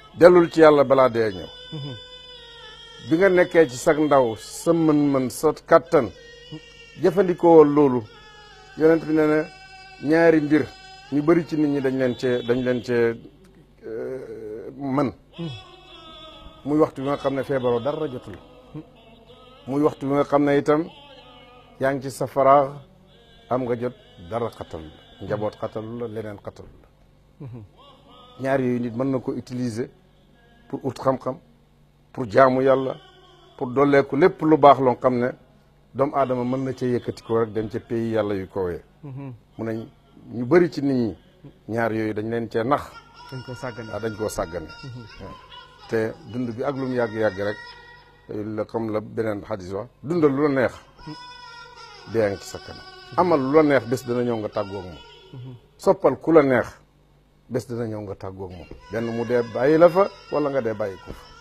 dellul ci yàlla balaa dee ñëw bi nga nekkee ci sag ndaw sa mën-mën sa kattan jëfandikoo loolu yonent bi nee na ñaari mbir ñu bëri ci nit ñi dañ leen cee mën muy waxtu bi nga xam ne feebaroo dara jotul muy waxtu bi nga xam ne itam yaa ngi ci sa faraax am nga jot dara xatal la njaboot xatalu la leneen xatalu la ñaar yooyu nit mën na ko utiliser pour ut xam-xam pour jaamu yàlla pour dolleeku lépp lu baax loo xam ne doomu aadama mën na cee yëkkati ko rek dem ca pays yàlla yu kowee mu ne ñu bëri ci nit ñi ñaar yooyu dañ leen cee nax dañ koo sàggane dañ koo sàggane te dund bi ak lu mu yàgg-yàgg rek la comme la beneen xadis wax dundal lu la neex dee ngi ci sa kanam amal lu la neex bés dana ñëw nga tàggoog moom soppal ku la neex bés dana ñëw nga tàggoog moom benn mu dee bàyyi la fa wala nga dee bàyyi ko fa